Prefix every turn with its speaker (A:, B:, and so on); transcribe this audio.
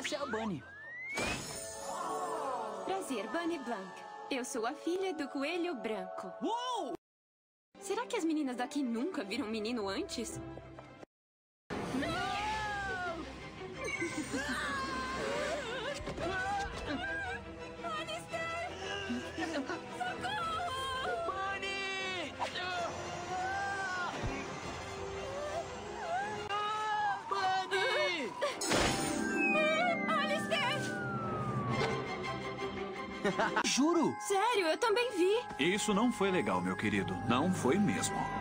A: Você é a Bunny.
B: Prazer, Bunny Blanc. Eu sou a filha do Coelho Branco.
A: Uou!
B: Será que as meninas daqui nunca viram um menino antes?
A: Bunny! Bunny!
B: Alistair!
A: Juro!
B: Sério, eu também vi.
C: Isso não foi legal, meu querido. Não foi mesmo.